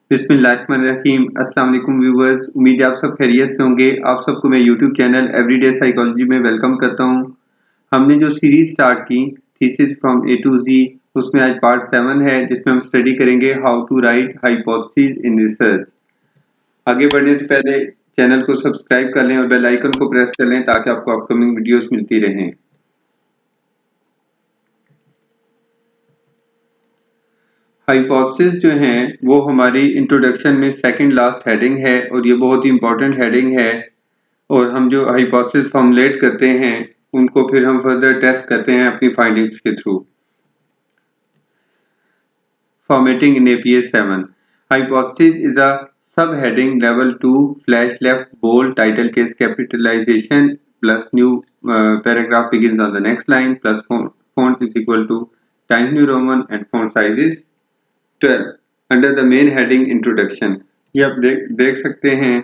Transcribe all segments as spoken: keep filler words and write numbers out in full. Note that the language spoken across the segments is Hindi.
बिस्मिल्लाहिर्रहमानिर्रहीम। अस्सलाम वालेकुम व्यूवर्स, उम्मीद है आप सब खैरियत से होंगे। आप सबको मैं यूट्यूब चैनल एवरीडे साइकोलॉजी में वेलकम करता हूं। हमने जो सीरीज स्टार्ट की thesis from A to G, उसमें आज पार्ट सेवन है जिसमें हम स्टडी करेंगे how to write hypothesis in research. आगे बढ़ने से पहले चैनल को सब्सक्राइब कर लें और बेल आइकन को प्रेस कर लें ताकि आपको अपकमिंग वीडियोस मिलती रहें। हाइपोथेसिस जो हैं वो हमारी इंट्रोडक्शन में सेकंड लास्ट हेडिंग है और ये बहुत ही इंपॉर्टेंट हेडिंग है। और हम जो हाइपोथेसिस फॉर्मुलेट करते हैं उनको फिर हम फर्दर टेस्ट करते हैं अपनी फाइंडिंग्स के थ्रू। Formatting in APA seven. Hypothesis is a sub heading level two flush left bold title case capitalization plus new paragraph begins on the next line plus font is equal to Times New Roman and font size is twelve under the main heading introduction. ये आप देख देख सकते हैं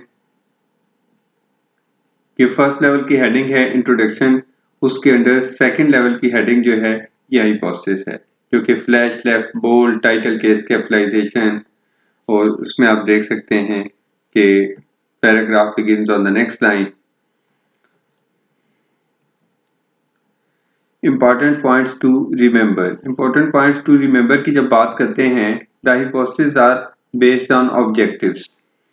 कि फर्स्ट लेवल की हेडिंग है इंट्रोडक्शन, उसके अंडर सेकंड लेवल की हेडिंग जो है ये हाइपोथेसिस है, जो कि flush left bold title case capitalization, और उसमें आप देख सकते हैं कि paragraph begins on the next line. Important points to remember. Important points to remember की जब बात करते हैं, the hypothesis are based on objectives.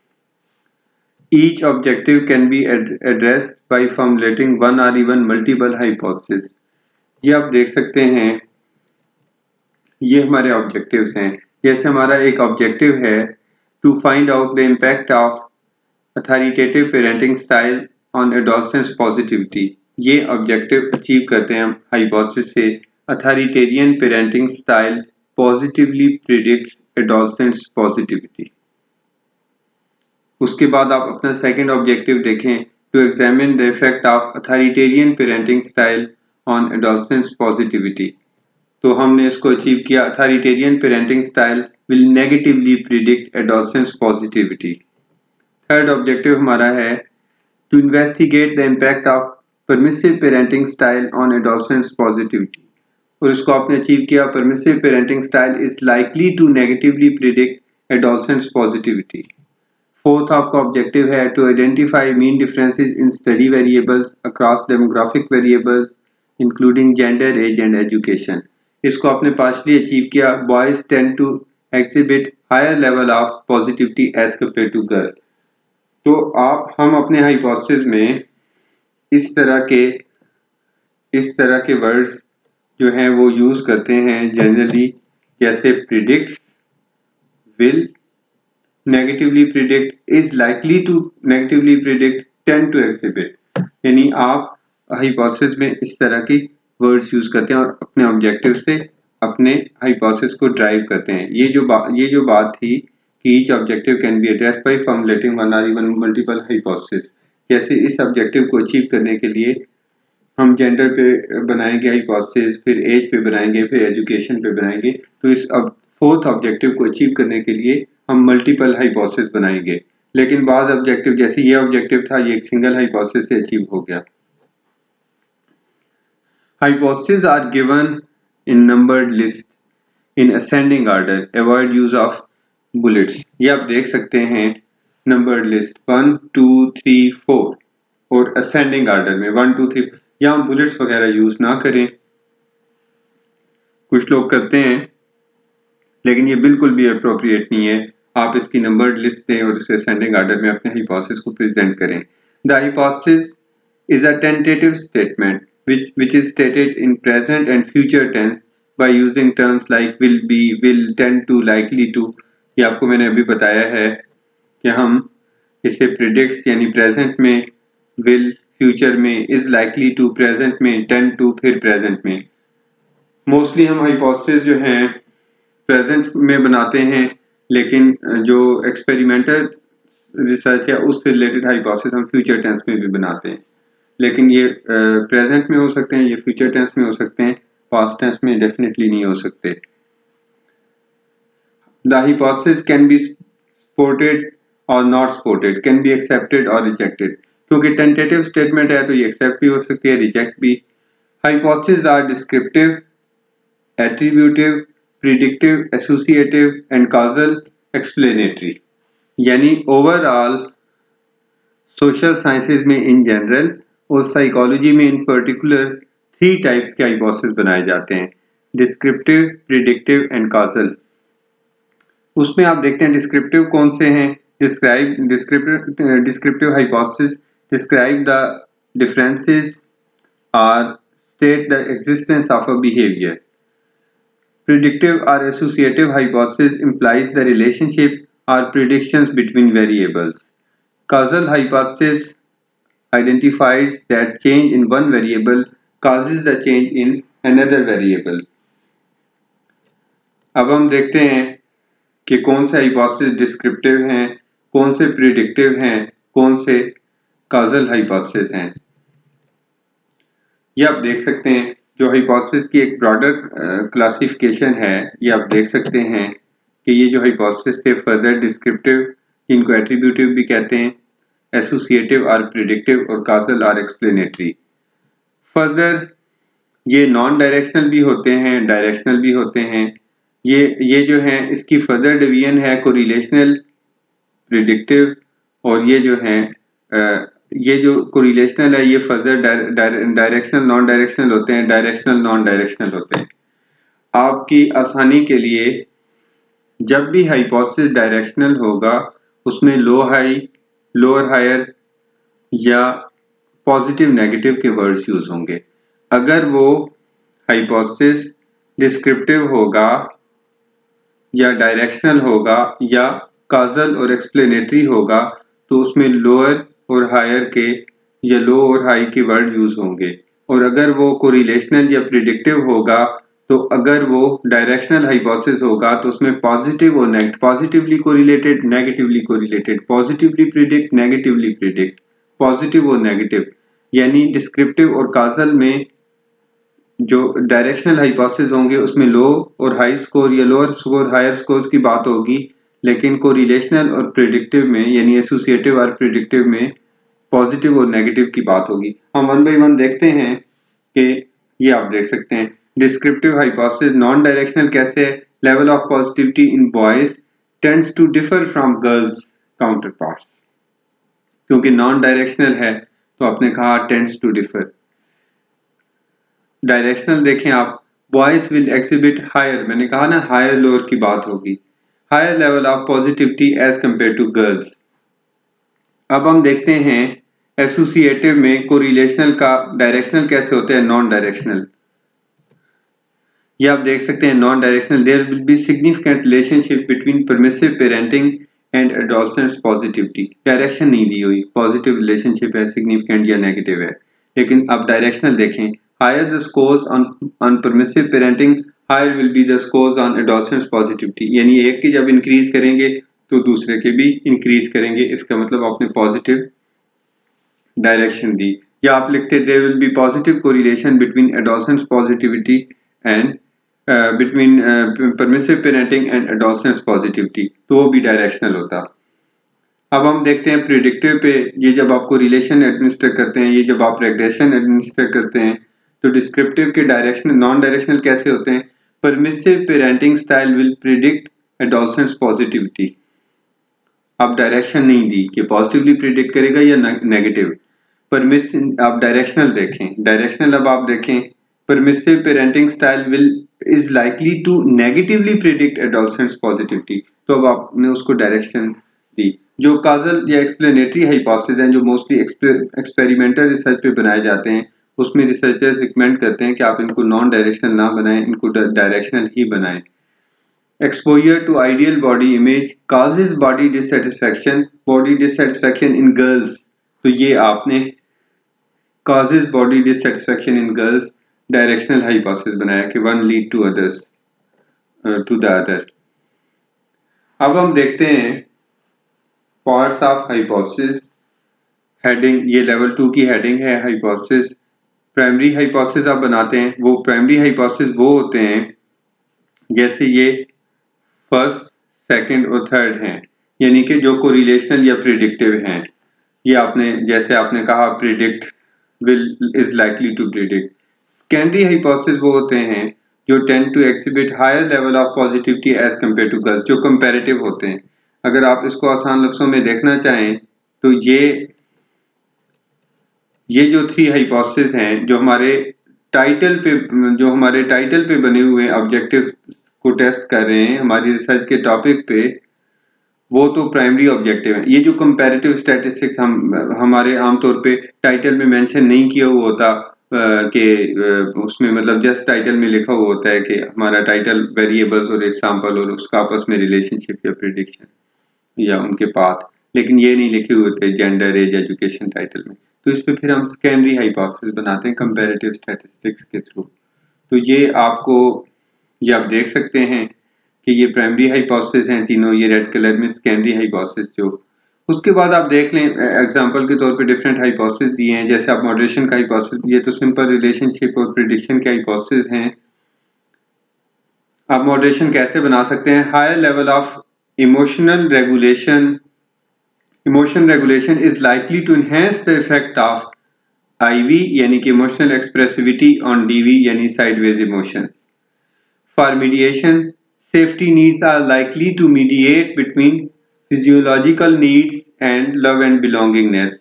Each objective can be ad addressed by formulating one or even multiple hypotheses. ये आप देख सकते हैं, ये हमारे ऑब्जेक्टिव्स हैं। जैसे हमारा एक ऑब्जेक्टिव है to find out the impact of authoritative parenting style on adolescence positivity. ये ऑब्जेक्टिव अचीव करते हैं हम हाइपोथेसिस से। Authoritarian parenting style positively predicts adolescence positivity. उसके बाद आप अपना सेकंड ऑब्जेक्टिव देखें, to examine the effect of authoritarian parenting style on adolescence positivity. तो हमने इसको अचीव किया। Authoritarian parenting style will negatively predict adolescence positivity. Third objective हमारा है to investigate the impact of permissive parenting style on adolescence positivity, और इसको आपने अचीव किया। Permissive parenting style is likely to negatively predict adolescence positivity. Fourth आपका ऑब्जेक्टिव है to identify mean differences in study variables across demographic variables including gender, age and education. इसको आपने पार्शली अचीव किया। Boys tend to exhibit higher level of positivity as compare to girl. तो आप हम अपने हाइपोथेसिस में इस तरह के इस तरह के वर्ड्स जो हैं वो यूज करते हैं जनरली, जैसे predicts, will, negatively predict, is likely to negatively predict, tend to exhibit. यानी आप हाइपोथेसिस में इस तरह की वर्ड्स यूज करते हैं और अपने ऑब्जेक्टिव से अपने हाइपोथेसिस को ड्राइव करते हैं। ये जो बात ये जो बात थी कि each objective can be addressed by formulating one और इवन मल्टीपल हाइपोथेसिस। जैसे इस ऑब्जेक्टिव को अचीव करने के लिए हम जेंडर पे बनाएंगे हाइपोथेसिस, फिर एज पे बनाएंगे, फिर एजुकेशन पे बनाएंगे। तो इस अब फोर्थ ऑब्जेक्टिव को अचीव करने के लिए हम मल्टीपल हाइपोथेसिस बनाएंगे। लेकिन बाद ऑब्जेक्टिव, जैसे ये ऑब्जेक्टिव था, ये एक सिंगल हाइपोथेसिस से अचीव हो गया। Hypothesis are given in numbered list in ascending order. Avoid use of bullets. ये आप देख सकते हैं numbered list one two three four और असेंडिंग ऑर्डर में वन टू थ्री। यहाँ बुलेट्स वगैरह यूज ना करें। कुछ लोग करते हैं लेकिन ये बिल्कुल भी अप्रोप्रिएट नहीं है। आप इसकी नंबर्ड लिस्ट दें और इसे असेंडिंग ऑर्डर में अपने हाइपोथेसिस को प्रेजेंट करें। The hypothesis is a tentative statement which which is stated in present and future tense by using terms like will be, will, tend to, likely to। ये आपको मैंने अभी बताया है कि हम इसे predicts यानी present में, will future में, is likely to present में, tend to फिर present में। मोस्टली हम हाइपोथेसिस जो हैं प्रेजेंट में बनाते हैं, लेकिन जो एक्सपेरिमेंटल रिसर्च है उससे रिलेटेड हाइपोथेसिस हम फ्यूचर टेंस में भी बनाते हैं। लेकिन ये प्रेजेंट uh, में हो सकते हैं, ये फ्यूचर टेंस में हो सकते हैं, पास्ट टेंस में डेफिनेटली नहीं हो सकते। The hypothesis can be supported और not supported, can be accepted और रिजेक्टेड। क्योंकि टेंटेटिव स्टेटमेंट है तो ये एक्सेप्ट भी हो सकती है, रिजेक्ट भी। Hypothesis are descriptive, attributive, predictive, associative and causal explanatory. यानी ओवरऑल सोशल साइंसेज में इन जनरल और साइकोलॉजी में इन पर्टिकुलर थ्री टाइप्स के हाइपोथेसिस बनाए जाते हैं, डिस्क्रिप्टिव, प्रिडिक्टिव एंड कॉजल। उसमें आप देखते हैं डिस्क्रिप्टिव कौन से हैं। Describe descriptive descriptive hypothesis describe the differences or state the existence of a behavior. Predictive or associative hypothesis implies the relationship or predictions between variables. Causal hypothesis identifies that change in one variable causes the change in another variable. अब हम देखते हैं कि कौन से हाइपोथेसिस डिस्क्रिप्टिव हैं, कौन से प्रिडिक्टिव हैं, कौन से काजल हाइपोथेसिस हैं। ये आप देख सकते हैं जो हाइपोथेसिस की एक ब्रॉडर क्लासिफिकेशन है, ये आप देख सकते हैं कि ये जो हाइपोथेसिस थे फर्दर डिस्क्रिप्टिव, इनको एट्रीब्यूटिव भी कहते हैं, एसोसिएटिव और प्रिडिक्टिव और काजल और एक्सप्लेनेटरी। फर्दर ये नॉन डायरेक्शनल भी होते हैं, डायरेक्शनल भी होते हैं। ये ये जो है इसकी फर्दर डिवीजन है कोरिलेशनल, प्रिडिक्टिव, और ये जो है uh, ये जो कोरिलेशनल है ये फर्दर डायरेक्शनल नॉन डायरेक्शनल होते हैं, डायरेक्शनल नॉन डायरेक्शनल होते हैं। आपकी आसानी के लिए जब भी हाइपोथेसिस डायरेक्शनल होगा उसमें लो हाई, लोअर हायर या पॉजिटिव नेगेटिव के वर्ड्स यूज होंगे। अगर वो हाइपोथेसिस डिस्क्रिप्टिव होगा या डायरेक्शनल होगा या काजल और एक्सप्लेनेटरी होगा तो उसमें लोअर और हायर के या लो और हाई के वर्ड यूज होंगे। और अगर वो कोरिलेशनल या प्रिडिक्टिव होगा तो अगर वो डायरेक्शनल हाइपोथेसिस होगा तो उसमें पॉजिटिव और negative, positively correlated, negatively correlated, positively predict, negatively predict, positive और नेगेटिव। यानी डिस्क्रिप्टिव और काजल में जो डायरेक्शनल हाइपोथेसिस होंगे उसमें लो और हाई स्कोर या लोअर स्कोर हायर स्कोर की बात होगी, लेकिन कोरिलेशनल और प्रिडिक्टिव में यानी एसोसिएटिव और प्रिडिक्टिव में पॉजिटिव और नेगेटिव की बात होगी। हम वन बाय वन देखते हैं कि ये आप देख सकते हैं डिस्क्रिप्टिव हाइपोथेसिस नॉन डायरेक्शनल कैसे है। Level of positivity in boys tends to differ from girls counterparts. क्योंकि नॉन डायरेक्शनल है तो आपने कहा टेंड्स टू डिफर। डायरेक्शनल देखें आप, बॉयज विल एक्सिबिट हायर, मैंने कहा ना हायर लोअर की बात होगी, higher level of positivity as compare to girls. अब हम देखते हैं एसोसिएटिव में कोरिलेशनल का डायरेक्शनल कैसे होते हैं, नॉन डायरेक्शनल। ये आप देख सकते हैं non directional, there will be significant relationship between permissive parenting and adolescents positivity. Direction नहीं दी हुई, पॉजिटिव रिलेशनशिप है, सिग्निफिकेंट या नेगेटिव है। लेकिन अब डायरेक्शनल देखें, higher the scores on on permissive parenting higher will be the scores on adolescents positivity. यानी एक की जब इंक्रीज करेंगे तो दूसरे के भी इंक्रीज करेंगे, इसका मतलब आपने पॉजिटिव डायरेक्शन दी। या आप लिखते there will be positive correlation between adolescents positivity and between permissive parenting and adolescents positivity, तो वो भी डायरेक्शनल होता। अब हम देखते हैं प्रिडिक्टिव पे, ये जब आपको रिलेशन एडमिनिस्टर करते हैं, ये जब आप रेग्रेशन एडमिनिस्टर करते हैं तो डिस्क्रिप्टिव के डायरेक्शन नॉन डायरेक्शनल कैसे होते हैं। Permissive parenting style will predict adolescents positivity. अब डायरेक्शन नहीं दी कि पॉजिटिवली प्रिडिक्ट करेगा या नेगेटिव। परमिसिव आप डायरेक्शनल देखें, डायरेक्शनल अब आप देखें permissive parenting style will is likely to negatively predict adolescents positivity, तो अब आपने उसको डायरेक्शन दी। जो काजल या एक्सप्लेनेटरी हाइपोथेसिस हैं जो मोस्टली एक्सपेरिमेंटल रिसर्च पे बनाए जाते हैं, उसमें रिसर्चर्स रिकमेंड करते हैं कि आप इनको नॉन डायरेक्शनल ना बनाएं, इनको डायरेक्शनल ही बनाएं। Exposure to ideal body image causes body dissatisfaction, body dissatisfaction in girls, तो ये आपने causes body dissatisfaction in girls directional hypothesis बनाया कि one lead to others uh, to the other। अब हम देखते हैं पार्ट्स ऑफ हाइपोथेसिस। हेडिंग, ये लेवल टू की हेडिंग है हाइपोथेसिस। प्राइमरी हाइपोथेसिस आप बनाते हैं, वो प्राइमरी हाइपोथेसिस वो होते हैं जैसे ये फर्स्ट, सेकंड और थर्ड हैं, यानी कि जो कोरिलेशनल या प्रिडिक्टिव हैं। ये आपने जैसे आपने कहा predict will is likely to predict. Secondary hypothesis वो होते हैं जो tend to exhibit higher level of positivity as compare to girls, जो कंपैरेटिव होते हैं। अगर आप इसको आसान लफ्जों में देखना चाहें तो ये ये जो थ्री हाइपोथेसिस हैं जो हमारे टाइटल पे जो हमारे टाइटल पे बने हुए ऑब्जेक्टिव्स को टेस्ट कर रहे हैं हमारी रिसर्च के टॉपिक पे, वो तो प्राइमरी ऑब्जेक्टिव है। ये जो कंपैरेटिव स्टैटिस्टिक्स हम हमारे आमतौर पे टाइटल में मेंशन नहीं किया हुआ होता कि उसमें मतलब जस्ट टाइटल में लिखा हुआ होता है कि हमारा टाइटल वेरिएबल्स और एग्जांपल और उसका आपस में रिलेशनशिप या प्रेडिक्शन या उनके पाथ, लेकिन ये नहीं लिखे हुए होते जेंडर, एज, एजुकेशन टाइटल में। तो इस पे फिर हम सेकेंडरी हाइपोथेसिस बनाते हैं कंपैरेटिव स्टैटिस्टिक्स के थ्रू। तो ये आपको ये आप देख सकते हैं कि ये प्राइमरी हाइपोथेसिस हैं तीनों, ये रेड कलर में सेकेंडरी हाइपोथेसिस जो। उसके बाद आप देख लें एग्जांपल के तौर पे डिफरेंट हाइपोथेसिस दिए हैं, जैसे आप मॉडरेशन का हाइपोथेसिस, ये तो सिंपल रिलेशनशिप और प्रेडिक्शन के हाइपोथेसिस हैं। आप मॉडरेशन कैसे बना सकते हैं? Higher level of emotional regulation emotion regulation is likely to enhance the effect of IV यानी कि इमोशनल एक्सप्रेसिविटी ऑन डीवी यानी sideways emotions. For mediation, safety needs are likely to mediate between physiological needs and love and belongingness।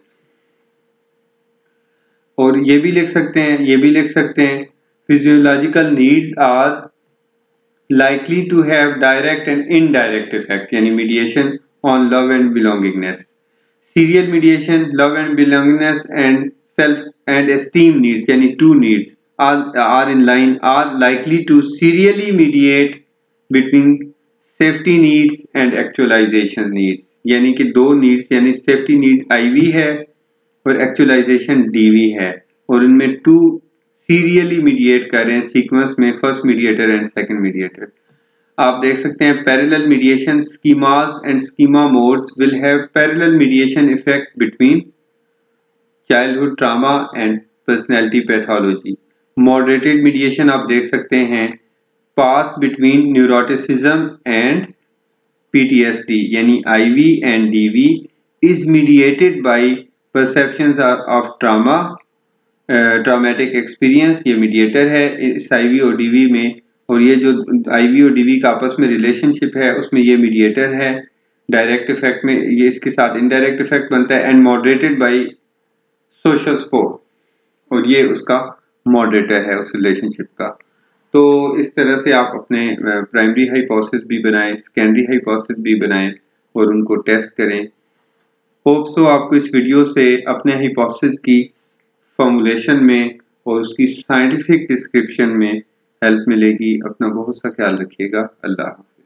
और ये भी लिख सकते हैं ये भी लिख सकते हैं physiological needs are likely to have direct and indirect effect यानी mediation on love and belongingness। serial mediation, love and belongingness and self and esteem needs यानी two needs are, are in line are likely to serially mediate between safety needs and actualization needs, यानी कि दो नीड्स यानी सेफ्टी नीड आईवी है और एक्चुअलाइजेशन डीवी है, और इनमें टू सीरियली मीडिएट कर रहे हैं सीक्वेंस में, first mediator and second mediator. आप देख सकते हैं parallel mediation schemas and schema modes will have parallel mediation effect between childhood trauma and personality pathology. Moderated mediation आप देख सकते हैं path between neuroticism and P T S D यानी I V and D V is mediated by perceptions of trauma, uh, traumatic experience, ये mediator है इस I V और D V में, और ये जो I V और D V का आपस में relationship है उसमें ये mediator है। direct effect में ये इसके साथ indirect effect बनता है and moderated by social support, और ये उसका moderator है उस relationship का। तो इस तरह से आप अपने प्राइमरी हाइपोथेसिस भी बनाएं, सेकेंडरी हाइपोथेसिस भी बनाएं और उनको टेस्ट करें। होप सो आपको इस वीडियो से अपने हाइपोथेसिस की फॉर्मुलेशन में और उसकी साइंटिफिक डिस्क्रिप्शन में हेल्प मिलेगी। अपना बहुत सा ख्याल रखिएगा। अल्लाह।